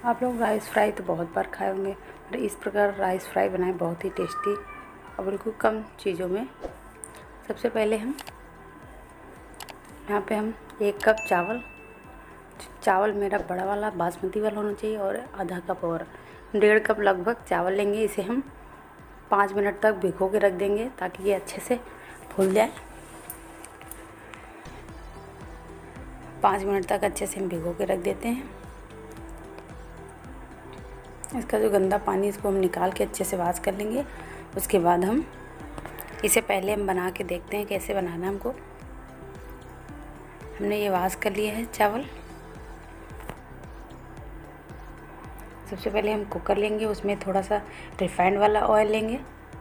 आप लोग rice fry तो बहुत बार खाए होंगे, पर इस प्रकार राइस फ्राई बनाए बहुत ही टेस्टी और बिल्कुल कम चीज़ों में। सबसे पहले हम यहाँ पे 1 कप चावल मेरा बड़ा वाला बासमती वाला होना चाहिए और आधा कप और 1.5 कप लगभग चावल लेंगे। इसे हम 5 मिनट तक भिगो के रख देंगे ताकि ये अच्छे से फूल जाए। 5 मिनट तक अच्छे से हम भिगो के रख देते हैं। इसका जो गंदा पानी इसको हम निकाल के अच्छे से वॉश कर लेंगे। उसके बाद हम इसे पहले बना के देखते हैं कैसे बनाना है हमको। हमने ये वॉश कर लिया है चावल। सबसे पहले हम कुकर लेंगे, उसमें थोड़ा सा रिफाइंड वाला ऑयल लेंगे।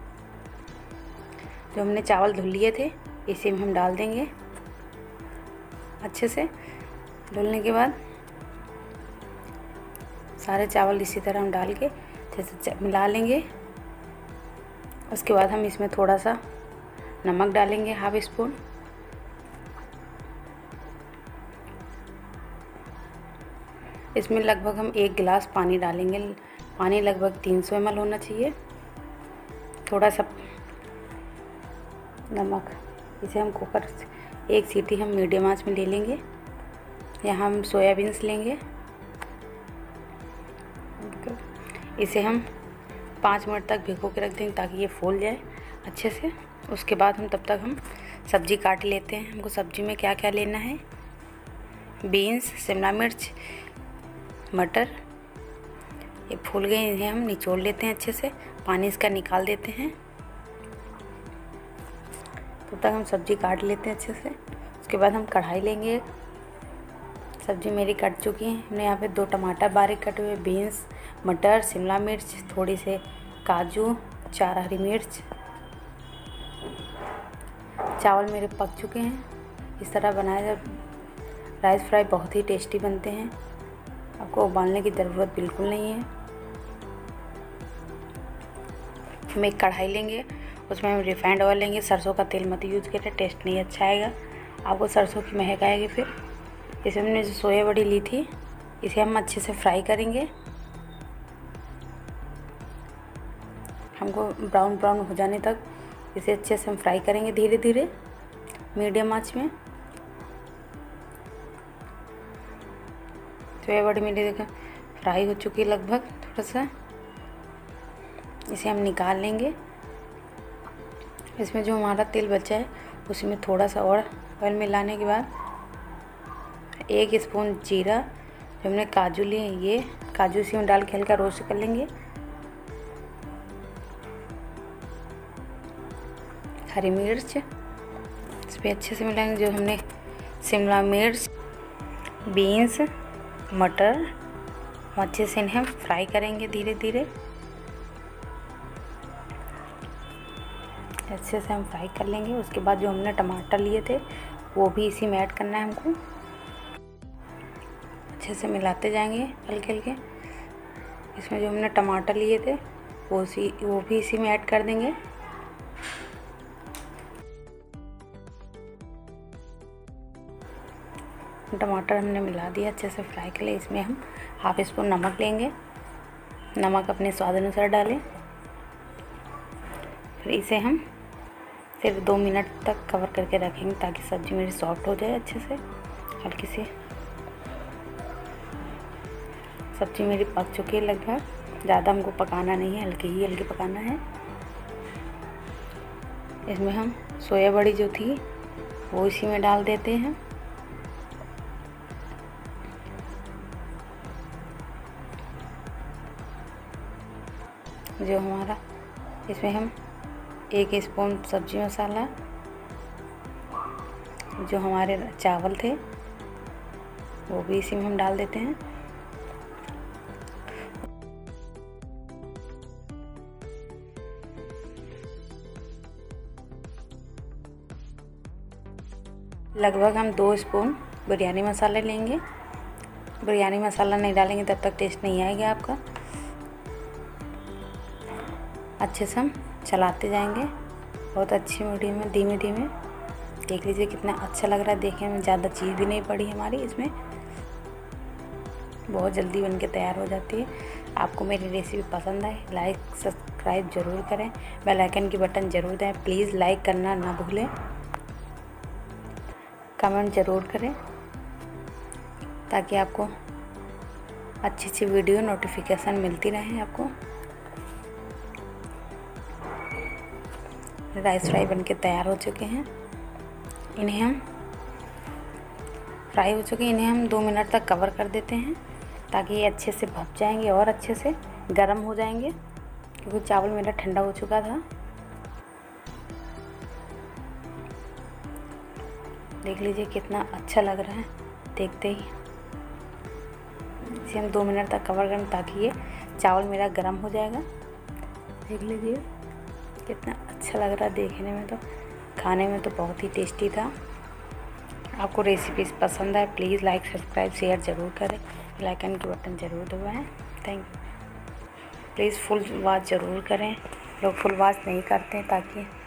जो हमने चावल धुल लिए थे इसी में हम डाल देंगे। अच्छे से धुलने के बाद सारे चावल इसी तरह हम डाल के अच्छे से मिला लेंगे। उसके बाद हम इसमें थोड़ा सा नमक डालेंगे, ½ स्पून। इसमें लगभग हम 1 गिलास पानी डालेंगे। पानी लगभग 300 ml होना चाहिए। थोड़ा सा नमक, इसे हम कुकर से 1 सीटी हम मीडियम आंच में ले लेंगे। यहाँ हम सोयाबीन्स लेंगे। इसे हम 5 मिनट तक भिगो के रख देंगे ताकि ये फूल जाए अच्छे से। उसके बाद तब तक हम सब्ज़ी काट लेते हैं। हमको सब्ज़ी में क्या क्या लेना है, बीन्स, शिमला मिर्च, मटर, ये फूल गए, इन्हें हम निचोड़ लेते हैं अच्छे से, पानी इसका निकाल देते हैं। तब तक हम सब्ज़ी काट लेते हैं अच्छे से। उसके बाद हम कढ़ाई लेंगे। सब्ज़ी मेरी कट चुकी है। हमने यहाँ पे 2 टमाटर बारीक कटे हुए, बीन्स, मटर, शिमला मिर्च, थोड़ी से काजू, 4 हरी मिर्च। चावल मेरे पक चुके हैं। इस तरह बनाया जब राइस फ्राई बहुत ही टेस्टी बनते हैं। आपको उबालने की ज़रूरत बिल्कुल नहीं है। हम एक कढ़ाई लेंगे, उसमें हम रिफाइंड ऑयल लेंगे। सरसों का तेल मत यूज़ करें, टेस्ट नहीं अच्छा आएगा, आपको सरसों की महक आएगी। फिर इसे हमने जो सोया बड़ी ली थी इसे हम अच्छे से फ्राई करेंगे। हमको ब्राउन ब्राउन हो जाने तक इसे अच्छे से हम फ्राई करेंगे, धीरे धीरे मीडियम आंच में। सोया बड़ी मेरी देखो फ्राई हो चुकी है लगभग। थोड़ा सा इसे हम निकाल लेंगे। इसमें जो हमारा तेल बचा है उसी में थोड़ा सा और ऑयल मिलाने के बाद 1 स्पून जीरा, जो हमने काजू लिए ये काजू इसी में डाल के हल्का रोस्ट कर लेंगे। हरी मिर्च इस पर अच्छे से मिलाएंगे। जो हमने शिमला मिर्च, बीन्स, मटर, अच्छे से इन्हें फ्राई करेंगे धीरे धीरे। अच्छे से हम फ्राई कर लेंगे। उसके बाद जो हमने टमाटर लिए थे वो भी इसी में ऐड करना है हमको। अच्छे से मिलाते जाएंगे हल्के हल्के। इसमें जो हमने टमाटर लिए थे वो भी इसी में ऐड कर देंगे। टमाटर हमने मिला दिया अच्छे से फ्राई के लिए। इसमें हम ½ स्पून नमक लेंगे। नमक अपने स्वाद अनुसार डालें। फिर इसे हम 2 मिनट तक कवर करके रखेंगे ताकि सब्ज़ी मेरी सॉफ्ट हो जाए अच्छे से। हल्की सी सब्ज़ी मेरी पक चुकी है लगभग। ज़्यादा हमको पकाना नहीं है, हल्की पकाना है। इसमें हम सोया बड़ी जो थी वो इसी में डाल देते हैं। जो हमारा इसमें हम 1 स्पून सब्ज़ी मसाला, जो हमारे चावल थे वो भी इसी में हम डाल देते हैं। लगभग हम 2 स्पून बिरयानी मसाला लेंगे। बिरयानी मसाला नहीं डालेंगे तब तक टेस्ट नहीं आएगा आपका। अच्छे से हम चलाते जाएंगे बहुत अच्छी मीडियम में, धीमे धीमे। देख लीजिए कितना अच्छा लग रहा है देखने में। ज़्यादा चीज़ भी नहीं पड़ी हमारी इसमें। बहुत जल्दी बन के तैयार हो जाती है। आपको मेरी रेसिपी पसंद आए लाइक सब्सक्राइब ज़रूर करें, बेल आइकन की बटन ज़रूर दें, प्लीज़ लाइक करना ना भूलें, कमेंट ज़रूर करें ताकि आपको अच्छी अच्छी वीडियो नोटिफिकेशन मिलती रहे। आपको राइस फ्राई बनके तैयार हो चुके हैं। इन्हें हम फ्राई हो चुके हैं, इन्हें हम 2 मिनट तक कवर कर देते हैं ताकि ये अच्छे से भप जाएंगे और अच्छे से गर्म हो जाएंगे, क्योंकि चावल मेरा ठंडा हो चुका था। देख लीजिए कितना अच्छा लग रहा है देखते ही। इसे हम 2 मिनट तक कवर करें ताकि ये चावल मेरा गर्म हो जाएगा। देख लीजिए कितना अच्छा लग रहा है देखने में, तो खाने में तो बहुत ही टेस्टी था। आपको रेसिपीज़ पसंद आए प्लीज़ लाइक सब्सक्राइब शेयर ज़रूर करें, बेल आइकन की बटन ज़रूर दबाएं। Thank you. Please full watch ज़रूर करें, लोग फुल वॉच नहीं करते ताकि